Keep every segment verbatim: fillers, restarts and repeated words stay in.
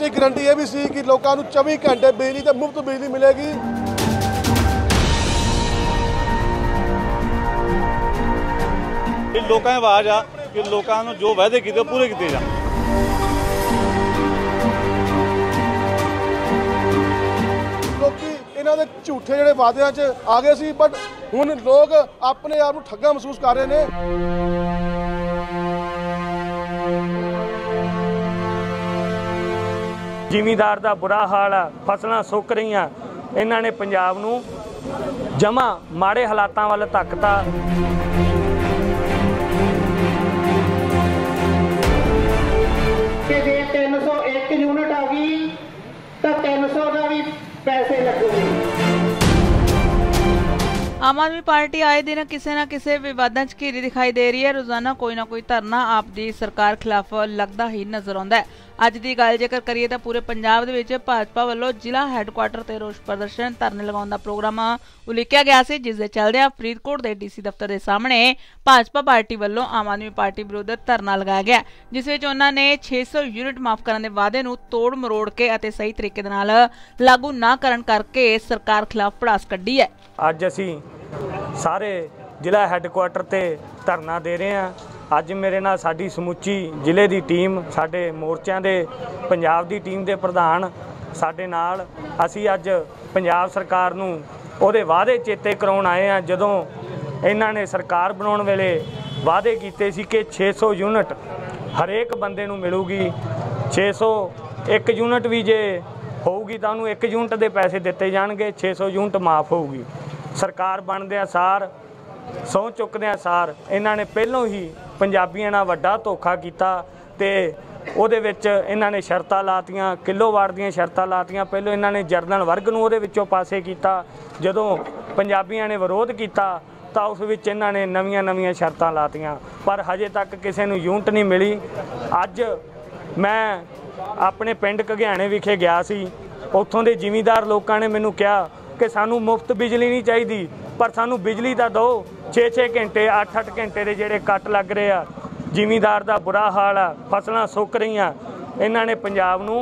की गारंटी ये भी सी कि लोगों को चौबीस घंटे बिजली तो मुफ्त बिजली मिलेगी। लोगों की आवाज़ आ कि लोगों को जो वायदे किए पूरे किए जाए। लोग इन्हों के झूठे जोड़े वादियां च आ गए सी, बट हुण लोग अपने आप को ठग्गा महसूस कर रहे हैं। ਜ਼ਿਮੀਂਦਾਰ ਦਾ बुरा हाल आ, फसलां सुक रही, इन्हां ने पंजाब नूं जमा माड़े हालातां वल धक्कता। कि जे तीन सौ एक यूनिट आ गई तो तीन सौ का भी पैसे लगेंगे। आम आदमी पार्टी आए दिन किसी न किसी विवादों च घिरी दिखाई दे रही है। रोजाना कोई ना कोई धरना आप दी सरकार खिलाफ लगता ही नजर आता है। अज की गल जेकर करिए तो पूरे पंजाब दे विच भाजपा वालों जिला हैडकुआटर ते रोष प्रदर्शन धरने लगाउण दा प्रोग्राम उलीकिया गया सी, जिस दे चलदिआं फरीदकोट के डी सी दफ्तर के सामने भाजपा पार्टी वालों आम आदमी पार्टी विरुद्ध धरना लगाया गया, जिस विच उन्हां ने छे सौ यूनिट माफ करने के वादे नूं तोड़ मरोड़ के अते सही तरीके दे नाल लागू ना करन करके सरकार खिलाफ भड़ास कड्ढी है। अज असीं सारे जिला हैडकुआटर ते धरना दे रहे हैं। अज मेरे नाल साडी समुची जिले की टीम, साडे मोर्चों के पंजाब की टीम के प्रधान साडे नाल, असी अज पंजाब सरकार नूं उहदे वादे चेते कराउण आए हैं। जदों इन्हां ने सरकार बनाउण वेले वादे कीते सी कि छे सौ यूनिट हरेक बंदे नूं मिलूगी, छे सौ एक यूनिट भी जे होऊगी तां उहनूं एक यूनिट के पैसे दिते जाणगे, छे सौ यूनिट माफ़ होऊगी। सरकार बनदे सार सौं चुकदे सार इन्हां ने पहलों ही पंजाबियों नाल वड्डा धोखा कीता ते उहदे विच इन्हां ने शर्तां लातियां, किलोवाट दीयां शर्तां लातियां। पहलों इन्हां ने जरनल वर्ग नूं उहदे विचों पासे कीता, जदों पंजाबियों ने विरोध किया तो उस विच इन्हां ने नवीआं नवीआं शर्तां लातियां, पर हजे तक किसी नूं यूनिट नहीं मिली। अज मैं अपने पिंड घगियाणे विखे गया सी, उत्थों दे जिमींदार लोकां ने मैनूं कहा कि सानू मुफ्त बिजली नहीं चाहिए, पर सानू बिजली तो दो। छे छे घंटे अठ अठ घंटे के जोड़े कट लग रहे आ, जिमींदार का बुरा हाल आ, फसलां सुक रही, इन्हां ने पंजाब नूं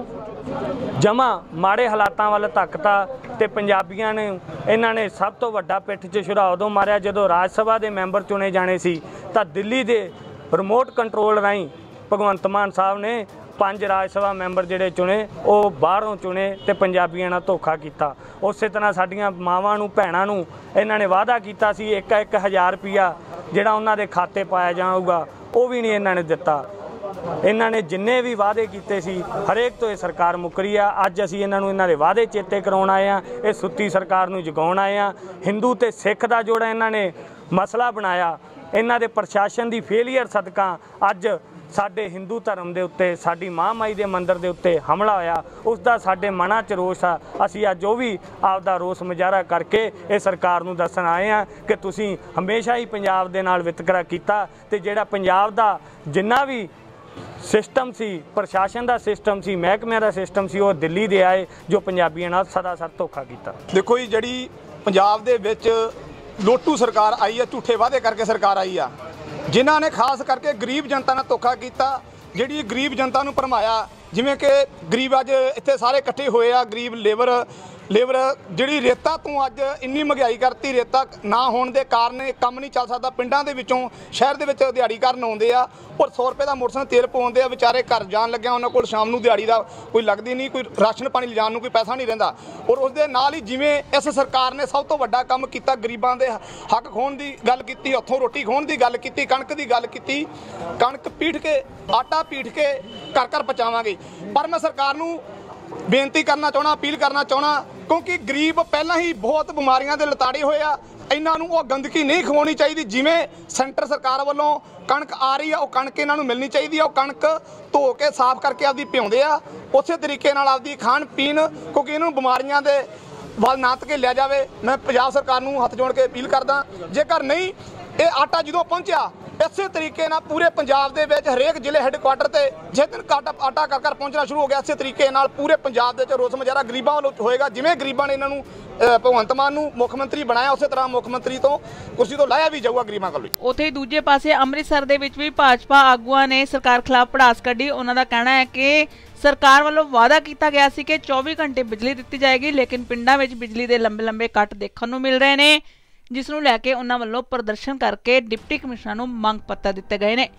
जमा माड़े हालातां वल धक्कता ते पंजाबियां ने इन्हां ने सब तो वड्डा पिठ च छुरा उदों मारिया जदों राज सभा के मैंबर चुने जाने सी तां दिल्ली के रिमोट कंट्रोल राहीं भगवंत मान साहब ने पंज राज सभा मैंबर जिहड़े चुने वो बाहरों चुने ते पंजाबियां नाल धोखा कीता। उस तरह साडियां मावां नूं भैणां नूं इन्हां ने वादा कीता सी एक एक हज़ार रुपया जिहड़ा उन्हां दे खाते पाया जाऊगा, वो भी नहीं इन्हां ने दिता। इन्हां ने जिन्ने भी वादे कीते सी हरेक तो ये सरकार मुकरी आ। अज असीं इन्हां नूं इन्हां दे वादे चेते कराउण आए आ, ये सुत्ती सरकार नूं जगाउण आए आ। हिंदू ते सिख दा जोड़ा इन्हां ने मसला बनाया, इन्हां दे प्रशासन दी फेलीयर सदका अज साडे हिंदू धर्म के उत्ते साडी मां माई के मंदिर के उत्ते हमला होया, उसका साडे मनां च रोष आ। असीं अज वो भी आपदा रोष मुजाहरा करके ये सरकार नूं दस्सण आए हैं कि तुसीं हमेशा ही पंजाब दे नाल वितकरा कीता ते जिहड़ा पंजाब दा जिन्ना भी सिस्टम सी, प्रशासन का सिस्टम सी, महकमे का सिस्टम सी, वो दिल्ली दे आए जो पंजाबियों नाल सदासर धोखा कीता। देखो जी, जिहड़ी पंजाब दे विच लोटू सरकार आई है, झूठे वादे करके सरकार आई आ, जिन्हां ने खास करके गरीब जनता नाल धोखा कीता, जिहड़ी गरीब जनता नूं भरमाया। जिवें कि गरीब अज इत्थे सारे इकट्ठे होए आ, गरीब लेबर लेबर जिहड़ी रेता तूं अज इन्नी महंगाई करती, रेता ना होने के कारण काम नहीं चल सकता। पिंडां दे विचों शहर दे विच दिहाड़ी करन आउंदे आ और सौ रुपये का मोटरसाइकिल तेल पवाउंदे आ, बेचारे घर जान लग्या उन्हां कोल शाम नूं दिहाड़ी दा कोई लगदी नहीं, कोई राशन पानी लिजाण नूं कोई पैसा नहीं रहिंदा। और उस दे नाल ही जिवें इस सरकार ने सब तो वड्डा काम कीता, गरीबां दे हक खोण दी गल कीती, हत्थों रोटी खोण दी गल कीती, कणक दी गल कीती, कणक पीठ के आटा पीठ के घर घर पहुँचावांगे। पर मैं सरकार नूं बेनती करना चाहना, अपील करना चाहना, क्योंकि गरीब पहला ही बहुत बीमारियां दे लताड़े होए आ, इन्हां नूं वो गंदगी नहीं खवाउणी चाहिए। जिवें सेंटर सरकार वालों कणक आ रही है, वो कणक इन्हां नूं मिलनी चाहिए, वो कणक धो के साफ करके आपदी पिआउंदे आ, उस तरीके नाल आपदी खाण पीण, क्योंकि इन्हां नूं बीमारियां दे वल ना धकेलिया जावे। मैं पंजाब सरकार नूं हत्थ जोड़ के अपील करदा, जेकर नहीं ये आटा जदों पहुंचा इस तरीके ना पूरे पंजाब दे विच हरेक जिले हैडकुआटर ते जिस दिन आटा आटा कर कर पहुंचना शुरू हो गया, इस तरीके नाल पूरे पंजाब दे विच रोस मुजाहरा गरीबां वालों होएगा। जिवें गरीबां ने इन्हां नूं भगवंत मान नूं मुख मंत्री बनाया, उस तरह मुख मंत्री तो कुर्सी तो लाया भी जाऊगा गरीबां कोल। उत्थे ही दूजे पासे अमृतसर दे विच भी भाजपा आगूआं ने सरकार खिलाफ भड़ास कड्ढी। उन्हां दा कहना है कि ਸਰਕਾਰ ਵੱਲੋਂ ਵਾਅਦਾ ਕੀਤਾ ਗਿਆ ਸੀ ਕਿ ਚੌਵੀ ਘੰਟੇ ਬਿਜਲੀ ਦਿੱਤੀ ਜਾਏਗੀ, ਲੇਕਿਨ ਪਿੰਡਾਂ ਵਿੱਚ ਬਿਜਲੀ ਦੇ ਲੰਬੇ ਲੰਬੇ ਕੱਟ ਦੇਖਣ ਨੂੰ ਮਿਲ ਰਹੇ ਨੇ, ਜਿਸ ਨੂੰ ਲੈ ਕੇ ਉਹਨਾਂ ਵੱਲੋਂ ਪ੍ਰਦਰਸ਼ਨ ਕਰਕੇ ਡਿਪਟੀ ਕਮਿਸ਼ਨਰ ਨੂੰ ਮੰਗ ਪੱਤਰ ਦਿੱਤੇ ਗਏ ਨੇ।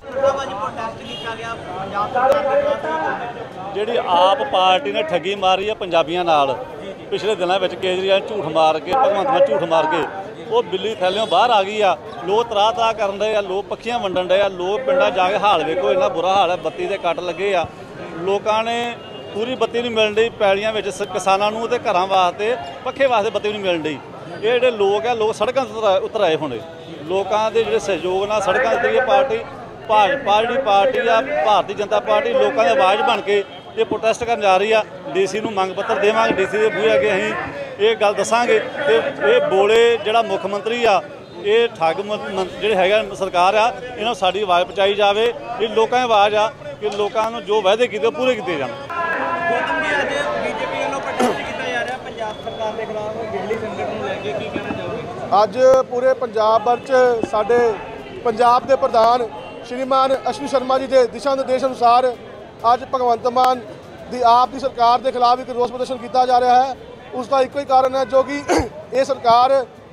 ਜਿਹੜੀ ਆਪ ਪਾਰਟੀ ਨੇ ਠੱਗੀ ਮਾਰੀ ਹੈ ਪੰਜਾਬੀਆਂ ਨਾਲ, ਪਿਛਲੇ ਦਿਨਾਂ ਵਿੱਚ ਕੇਜਰੀਵਾਲ ਝੂਠ ਮਾਰ ਕੇ, ਭਗਵੰਤ ਮਾਨ ਝੂਠ ਮਾਰ ਕੇ ਉਹ ਬਿੱਲੀ ਥੈਲਿਓਂ ਬਾਹਰ ਆ ਗਈ ਆ। ਲੋਕ ਤਰਾਹ ਤਰਾਹ ਕਰਨ ਰਹੇ ਆ, ਲੋਕ ਪੱਖੀਆਂ ਵੰਡਣ ਰਹੇ ਆ, ਲੋਕ ਪਿੰਡਾਂ ਜਾ ਕੇ ਹਾਲ ਵੇਖੋ, ਇੰਨਾ ਬੁਰਾ ਹਾਲ ਹੈ। ਬੱਤੀ ਦੇ ਕੱਟ ਲੱਗੇ ਆ, ਲੋਕਾਂ ਨੇ ਪੂਰੀ ਬੱਤੀ ਨਹੀਂ ਮਿਲਣ ਡਈ। ਪੈਲੀਆਂ ਵਿੱਚ ਕਿਸਾਨਾਂ ਨੂੰ ਤੇ ਘਰਾਂ ਵਾਸਤੇ, ਪੱਖੇ ਵਾਸਤੇ ਬੱਤੀ ਨਹੀਂ ਮਿਲਣ ਡਈ। ਇਹ ਜਿਹੜੇ ਲੋਕ ਆ, ਲੋਕ ਸੜਕਾਂ ਤੇ ਉਤਰ ਆਏ ਹੋਣੇ। ਲੋਕਾਂ ਦੇ ਜਿਹੜੇ ਸਹਿਯੋਗ ਨਾਲ ਸੜਕਾਂ ਤੇ ਇਹ ਪਾਰਟੀ ਭਾਜਪਾ ਜਿਹੜੀ ਪਾਰਟੀ ਆ, ਭਾਰਤੀ ਜਨਤਾ ਪਾਰਟੀ ਲੋਕਾਂ ਦੀ ਆਵਾਜ਼ ਬਣ ਕੇ ਇਹ ਪ੍ਰੋਟੈਸਟ ਕਰਨ ਜਾ ਰਹੀ ਆ। ਡੀਸੀ ਨੂੰ ਮੰਗ ਪੱਤਰ ਦੇਵਾਂਗੇ, ਡੀਸੀ ਦੇ ਬੂਹੇ ਅੱਗੇ ਅਸੀਂ ਇਹ ਗੱਲ ਦੱਸਾਂਗੇ ਕਿ ਇਹ ਬੋਲੇ ਜਿਹੜਾ ਮੁੱਖ ਮੰਤਰੀ ਆ, ਇਹ ਠੱਗ ਜਿਹੜੇ ਹੈਗਾ ਸਰਕਾਰ ਆ, ਇਹਨਾਂ ਨੂੰ ਸਾਡੀ ਆਵਾਜ਼ ਪਹੁੰਚਾਈ ਜਾਵੇ। ਇਹ ਲੋਕਾਂ ਦੀ ਆਵਾਜ਼ ਆ ਕਿ ਲੋਕਾਂ ਨੂੰ ਜੋ ਵਾਅਦੇ ਕੀਤੇ ਉਹ ਪੂਰੇ ਕੀਤੇ ਜਾਣ। ਗੌਤਮ ਜੀ, ਅੱਜ ਬੀਜੇਪੀ ਵੱਲੋਂ ਪ੍ਰੋਟੈਸਟ ਕੀਤਾ ਜਾ ਰਿਹਾ ਪੰਜਾਬ ਸਰਕਾਰ ਦੇ ਖਿਲਾਫ ਬਿਜਲੀ ਸੰਕਟ ਨੂੰ ਲੈ ਕੇ, ਕੀ ਕਹਿਣਾ ਚਾਹੋਗੇ? ਅੱਜ ਪੂਰੇ ਪੰਜਾਬ ਭਰ 'ਚ ਸਾਡੇ ਪੰਜਾਬ ਦੇ ਪ੍ਰਧਾਨ ਸ਼੍ਰੀਮਾਨ ਅਸ਼ਵਨੀ ਸ਼ਰਮਾ ਜੀ ਦੇ ਦਿਸ਼ਾ ਨਿਰਦੇਸ਼ ਅਨੁਸਾਰ ਅੱਜ ਭਗਵੰਤ ਮਾਨ ਦੀ ਆਪ ਦੀ ਸਰਕਾਰ ਦੇ ਖਿਲਾਫ ਇੱਕ ਰੋਸ ਪ੍ਰਦਰਸ਼ਨ ਕੀਤਾ ਜਾ ਰਿਹਾ ਹੈ। ਉਸ ਦਾ ਇੱਕੋ ਹੀ ਕਾਰਨ ਹੈ ਜੋ ਕਿ ਇਹ ਸਰਕਾਰ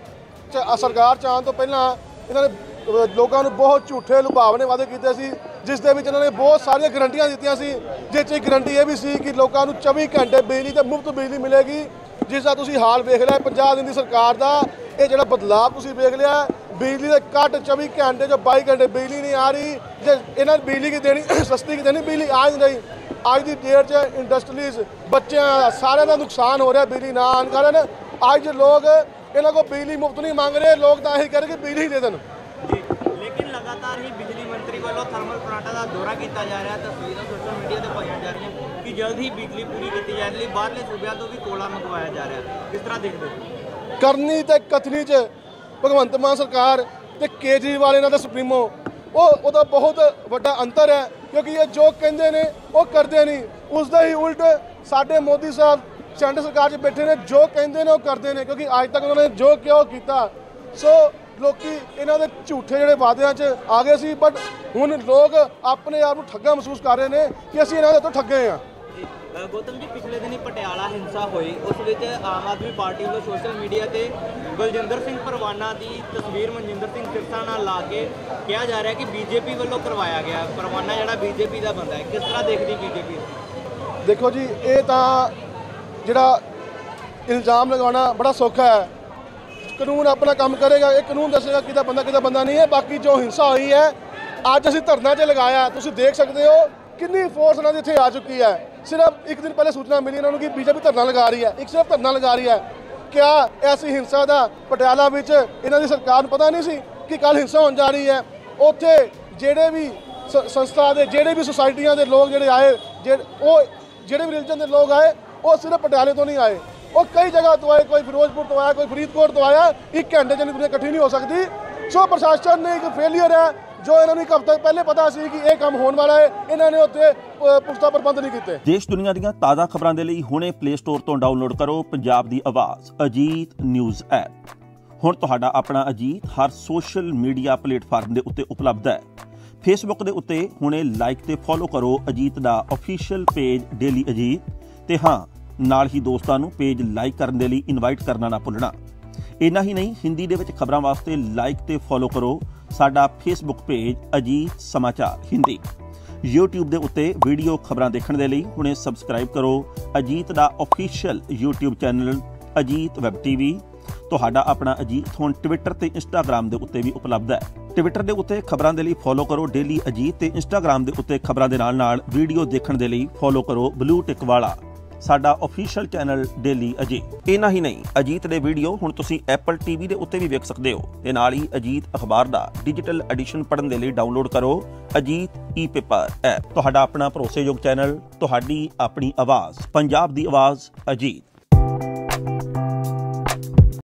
ਸਰਕਾਰ 'ਚ ਆਉਣ ਤੋਂ ਪਹਿਲਾਂ ਇਹਨਾਂ ਨੇ ਲੋਕਾਂ ਨੂੰ ਬਹੁਤ ਝੂਠੇ ਲੁਭਾਵਣੇ ਵਾਅਦੇ ਕੀਤੇ ਸੀ, ਜਿਸ ਦੇ ਵਿੱਚ ਇਹਨਾਂ ਨੇ ਬਹੁਤ ਸਾਰੀਆਂ ਗਰੰਟੀਆਂ ਦਿੱਤੀਆਂ ਸੀ, ਜਿਸ 'ਚ ਇੱਕ ਗਰੰਟੀ ਇਹ ਵੀ ਸੀ ਕਿ ਲੋਕਾਂ ਨੂੰ ਚੌਵੀ ਘੰਟੇ ਬਿਜਲੀ ਤੇ ਮੁਫਤ ਬਿਜਲੀ ਮਿਲੇਗੀ, ਜਿਸ ਦਾ ਤੁਸੀਂ ਹਾਲ ਵੇਖ ਲਿਆ ਪੰਜਾਹ ਦਿਨ ਦੀ ਸਰਕਾਰ ਦਾ। ਇਹ ਜਿਹੜਾ ਬਦਲਾਅ ਤੁਸੀਂ ਵੇਖ ਲਿਆ, ਬਿਜਲੀ ਦੇ ਕੱਟ ਚੌਵੀ ਘੰਟੇ ਜੋ ਬਾਈ ਘੰਟੇ ਬਿਜਲੀ ਨਹੀਂ ਆ ਰਹੀ। ਜੇ ਇਹਨਾਂ ਨੂੰ ਬਿਜਲੀ ਕੀ ਦੇਣੀ, ਸਸਤੀ ਕੀ ਦੇਣੀ, ਬਿਜਲੀ ਆ ਨਹੀਂ ਰਹੀ। ਅੱਜ ਦੀ ਡੇਟ 'ਚ ਇੰਡਸਟਰੀਜ਼, ਬੱਚਿਆਂ, ਸਾਰਿਆਂ ਦਾ ਨੁਕਸਾਨ ਹੋ ਰਿਹਾ ਬਿਜਲੀ ਨਾ ਆਉਣ ਕਾਰਨ। ਅੱਜ ਲੋਕ ਇਹਨਾਂ ਕੋਲ ਬਿਜਲੀ ਮੁਫਤ ਨਹੀਂ ਮੰਗ ਰਹੇ, ਲੋਕ ਤਾਂ ਇਹੀ ਕਹਿ ਰਹੇ ਕਿ ਬਿਜਲੀ ਦੇ ਦੇਣ। ਜੀ, ਲੇਕਿਨ ਲਗਾਤਾਰ ਹੀ ਬਿਜਲੀ ਮੰਤਰੀ ਵੱਲੋਂ ਥਰਮਲ ਪਲਾਂਟਾਂ ਦਾ ਦੌਰਾ ਕੀਤਾ ਜਾ ਰਿਹਾ, ਤਸਵੀਰਾਂ ਸੋਸ਼ਲ ਮੀਡੀਆ ਤੇ ਪਾਈਆਂ ਜਾ ਰਹੀਆਂ ਕਿ ਜਲਦ ਹੀ ਬਿਜਲੀ ਪੂਰੀ ਕੀਤੀ ਜਾਣ ਲਈ ਬਾਹਰਲੇ ਸੂਬਿਆਂ ਤੋਂ ਵੀ ਕੋਲਾ ਮੰਗਵਾਇਆ ਜਾ ਰਿਹਾ। ਕਿਸ ਤਰ੍ਹਾਂ ਦੇਖਦੇ ਹੋ? ਕਰਨੀ ਤੇ ਕਥਨੀ 'ਚ ਭਗਵੰਤ ਮਾਨ ਸਰਕਾਰ ਤੇ ਕੇਜਰੀਵਾਲ ਇਹਨਾਂ ਦਾ ਸੁਪਰੀਮੋ, ਉਹ ਉਹਦਾ ਬਹੁਤ ਵੱਡਾ ਅੰਤਰ ਹੈ, ਕਿਉਂਕਿ ਇਹ ਜੋ ਕਹਿੰਦੇ ਨੇ ਉਹ ਕਰਦੇ ਨਹੀਂ। ਉਸ ਦਾ ਹੀ ਉਲਟ ਸਾਡੇ ਮੋਦੀ ਸਾਹਿਬ ਸੈਂਟਰ ਸਰਕਾਰ 'ਚ ਬੈਠੇ ਨੇ, ਜੋ ਕਹਿੰਦੇ ਨੇ ਉਹ ਕਰਦੇ ਨੇ, ਕਿਉਂਕਿ ਅੱਜ ਤੱਕ ਉਹਨਾਂ ਨੇ ਜੋ ਕਿਹਾ ਉਹ ਕੀਤਾ। ਸੋ ਲੋਕੀ ਇਹਨਾਂ ਦੇ ਝੂਠੇ ਜਿਹੜੇ ਵਾਅਦਿਆਂ 'ਚ ਆ ਗਏ ਸੀ, ਬਟ ਹੁਣ ਲੋਕ ਆਪਣੇ ਆਪ ਨੂੰ ਠੱਗਾ ਮਹਿਸੂਸ ਕਰ ਰਹੇ ਨੇ ਕਿ ਅਸੀਂ ਇਹਨਾਂ ਦੇ ਤੋਂ ਠੱਗੇ ਹਾਂ। ਗੌਤਮ ਜੀ, ਪਿਛਲੇ ਦਿਨੀ ਪਟਿਆਲਾ ਹਿੰਸਾ ਹੋਈ, ਉਸ ਵਿੱਚ ਆਮ ਆਦਮੀ ਪਾਰਟੀ ਵੱਲੋਂ ਸੋਸ਼ਲ ਮੀਡੀਆ ਤੇ ਬਲਜਿੰਦਰ ਸਿੰਘ ਪਰਵਾਨਾ ਦੀ ਤਸਵੀਰ ਮਨਜਿੰਦਰ ਸਿੰਘ ਸਿਰਸਾ ਨਾਲ ਲਾ ਕੇ ਕਿਹਾ ਜਾ ਰਿਹਾ ਕਿ ਬੀਜੇਪੀ ਵੱਲੋਂ ਕਰਵਾਇਆ ਗਿਆ। ਪਰਵਾਨਾ ਜਿਹੜਾ ਬੀਜੇਪੀ ਦਾ ਬੰਦਾ ਹੈ, ਕਿਸ ਤਰ੍ਹਾਂ ਦੇਖਦੀ ਬੀਜੇਪੀ? ਦੇਖੋ ਜੀ, ਇਹ ਤਾਂ ਜਿਹੜਾ ਇਲਜ਼ਾਮ ਲਗਾਉਣਾ ਬੜਾ ਸੌਖਾ ਹੈ। ਕਾਨੂੰਨ ਆਪਣਾ ਕੰਮ ਕਰੇਗਾ, ਇਹ ਕਾਨੂੰਨ ਦੱਸੇਗਾ ਕਿਹਦਾ ਬੰਦਾ ਕਿਹਦਾ ਬੰਦਾ ਨਹੀਂ ਹੈ। ਬਾਕੀ ਜੋ ਹਿੰਸਾ ਹੋਈ ਹੈ, ਅੱਜ ਅਸੀਂ ਧਰਨਾ 'ਚ ਲਗਾਇਆ, ਤੁਸੀਂ ਦੇਖ ਸਕਦੇ ਹੋ ਕਿੰਨੀ ਫੋਰਸ ਇਹਨਾਂ ਦੀ ਇੱਥੇ ਆ ਚੁੱਕੀ ਹੈ। ਸਿਰਫ ਇੱਕ ਦਿਨ ਪਹਿਲੇ ਸੂਚਨਾ ਮਿਲੀ ਇਹਨਾਂ ਨੂੰ ਕਿ ਬੀਜੇਪੀ ਧਰਨਾ ਲਗਾ ਰਹੀ ਹੈ, ਇੱਕ ਸਿਰਫ ਧਰਨਾ ਲਗਾ ਰਹੀ ਹੈ। ਕਿਆ ਐਸੀ ਹਿੰਸਾ ਦਾ ਪਟਿਆਲਾ ਵਿੱਚ ਇਹਨਾਂ ਦੀ ਸਰਕਾਰ ਨੂੰ ਪਤਾ ਨਹੀਂ ਸੀ ਕਿ ਕੱਲ ਹਿੰਸਾ ਹੋਣ ਜਾ ਰਹੀ ਹੈ? ਉੱਥੇ ਜਿਹੜੇ ਵੀ ਸੰਸਥਾ ਦੇ, ਜਿਹੜੇ ਵੀ ਸੁਸਾਇਟੀਆਂ ਦੇ ਲੋਕ ਜਿਹੜੇ ਆਏ, ਜਿਹੜੇ ਉਹ ਜਿਹੜੇ ਵੀ ਰਿਲੀਜਨ ਦੇ ਲੋਕ ਆਏ, ਉਹ ਸਿਰਫ ਪਟਿਆਲੇ ਤੋਂ ਨਹੀਂ ਆਏ, ਉਹ ਕਈ ਜਗ੍ਹਾ ਤੋਂ ਆਏ। ਕੋਈ ਫਿਰੋਜ਼ਪੁਰ ਤੋਂ ਆਇਆ, ਕੋਈ ਫਰੀਦਕੋਟ ਤੋਂ ਆਇਆ। ਇੱਕ ਘੰਟੇ 'ਚ ਦੁਨੀਆ ਇਕੱਠੀ ਨਹੀਂ ਹੋ ਸਕਦੀ। ਸੋ ਪ੍ਰਸ਼ਾਸਨ ਨੇ ਇੱਕ ਫੇਲੀਅਰ ਹੈ, ਜੋ ਇਹਨਾਂ ਨੂੰ ਇੱਕ ਹਫ਼ਤਾ ਪਹਿਲੇ ਪਤਾ ਸੀ ਕਿ ਇਹ ਕੰਮ ਹੋਣ ਵਾਲਾ ਹੈ, ਇਹਨਾਂ ਨੇ ਉੱਥੇ ਪੁਖਤਾ ਪ੍ਰਬੰਧ ਨਹੀਂ ਕੀਤੇ। ਦੇਸ਼ ਦੁਨੀਆ ਦੀਆਂ ਤਾਜ਼ਾ ਖਬਰਾਂ ਦੇ ਲਈ ਹੁਣੇ ਪਲੇ ਸਟੋਰ ਤੋਂ ਡਾਊਨਲੋਡ ਕਰੋ ਪੰਜਾਬ ਦੀ ਆਵਾਜ਼ ਅਜੀਤ ਨਿਊਜ਼ ਐਪ। ਹੁਣ ਤੁਹਾਡਾ ਆਪਣਾ ਅਜੀਤ ਹਰ ਸੋਸ਼ਲ ਮੀਡੀਆ ਪਲੇਟਫਾਰਮ ਦੇ ਉੱਤੇ ਉਪਲਬਧ ਹੈ। ਫੇਸਬੁੱਕ ਦੇ ਉੱਤੇ ਹੁਣੇ ਲਾਈਕ ਤੇ ਫੋਲੋ ਕਰੋ ਅਜੀਤ ਦਾ ਅਫੀਸ਼ੀਅਲ ਪੇਜ ਡੇਲੀ ਅਜੀਤ, ਤੇ ਹਾਂ ਨਾਲ ਹੀ ਦੋਸਤਾਂ ਨੂੰ ਪੇਜ ਲਾਈਕ ਕਰਨ ਦੇ ਲਈ ਇਨਵਾਈਟ ਕਰਨਾ ਨਾ ਭੁੱਲਣਾ। ਇੰਨਾ ਹੀ ਨਹੀਂ, ਹਿੰਦੀ ਦੇ ਵਿੱਚ ਖਬਰਾਂ ਵਾਸਤੇ ਲਾਈਕ ਤੇ ਫੋਲੋ ਕਰੋ ਸਾਡਾ ਫੇਸਬੁੱਕ ਪੇਜ ਅਜੀਤ ਸਮਾਚਾਰ ਹਿੰਦੀ। YouTube ਦੇ ਉੱਤੇ ਵੀਡੀਓ ਖਬਰਾਂ ਦੇਖਣ ਦੇ ਲਈ ਹੁਣੇ ਸਬਸਕ੍ਰਾਈਬ ਕਰੋ ਅਜੀਤ ਦਾ official YouTube channel Ajit web TV. ਤੁਹਾਡਾ ਆਪਣਾ ਅਜੀਤ ਹੁਣ ਟਵਿੱਟਰ ਤੇ ਇੰਸਟਾਗ੍ਰਾਮ ਦੇ ਉੱਤੇ ਵੀ ਉਪਲਬਧ ਹੈ। ਟਵਿੱਟਰ ਦੇ ਉੱਤੇ ਖਬਰਾਂ ਦੇ ਲਈ ਫੋਲੋ ਕਰੋ ਡੇਲੀ ਅਜੀਤ, ਤੇ ਇੰਸਟਾਗ੍ਰਾਮ ਦੇ ਉੱਤੇ ਖਬਰਾਂ ਦੇ ਨਾਲ ਨਾਲ ਵੀਡੀਓ ਦੇਖਣ ਦੇ ਲਈ ਫੋਲੋ ਕਰੋ ਬਲੂ ਟਿਕ ਵਾਲਾ ਸਾਡਾ ਅਫੀਸ਼ੀਅਲ ਚੈਨਲ ਡੇਲੀ ਅਜੀਤ। ਇੰਨਾ ਹੀ ਨਹੀਂ, ਅਜੀਤ ਦੇ ਵੀਡੀਓ ਹੁਣ ਤੁਸੀਂ ਐਪਲ ਟੀਵੀ ਦੇ ਉੱਤੇ ਵੀ ਵੇਖ ਸਕਦੇ ਹੋ, ਤੇ ਨਾਲ ਹੀ ਅਜੀਤ ਅਖਬਾਰ ਦਾ ਡਿਜੀਟਲ ਐਡੀਸ਼ਨ ਪੜ੍ਹਨ ਦੇ ਲਈ ਡਾਊਨਲੋਡ ਕਰੋ ਅਜੀਤ ਈ ਪੇਪਰ ਐਪ। ਤੁਹਾਡਾ ਆਪਣਾ ਭਰੋਸੇਯੋਗ ਚੈਨਲ, ਤੁਹਾਡੀ ਆਪਣੀ ਆਵਾਜ਼, ਪੰਜਾਬ ਦੀ ਆਵਾਜ਼ ਅਜੀਤ।